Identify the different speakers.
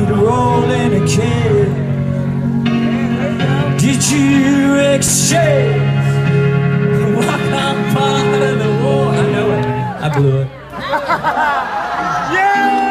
Speaker 1: need a roll in a cave. Did you exchange the walk-on part of the war? I know it. I blew it.
Speaker 2: Yeah!